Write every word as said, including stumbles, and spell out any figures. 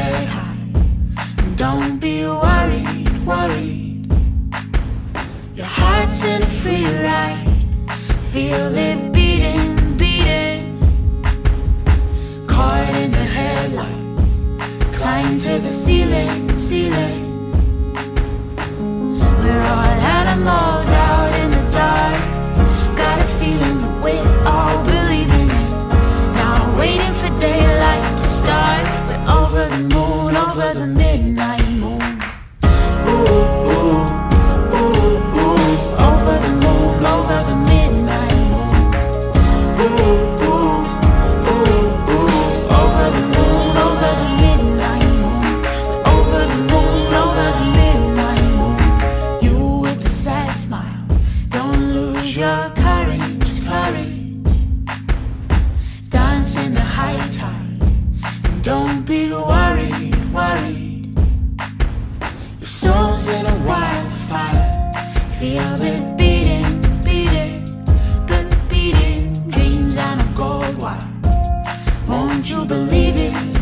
head high, and don't be worried, worried. Your heart's in a free ride, feel it beating, beating. Caught in the headlights, climb to the ceiling, ceiling. We're all animals out in the dark, got a feeling that we're all believing it. Now waiting for daylight to start, we're over the moon, over the midnight moon. Ooh, ooh, ooh, ooh, over the moon, over the midnight moon. Ooh, ooh, ooh, ooh, over the moon, over the midnight moon. We're over the moon, over the midnight moon. You with the sad smile, don't lose your courage, courage. Dance in the high tide, and don't be worried, worried. Your soul's in a wildfire, feel it beating, beating, good beating. Dreams on a gold wire, won't you believe it?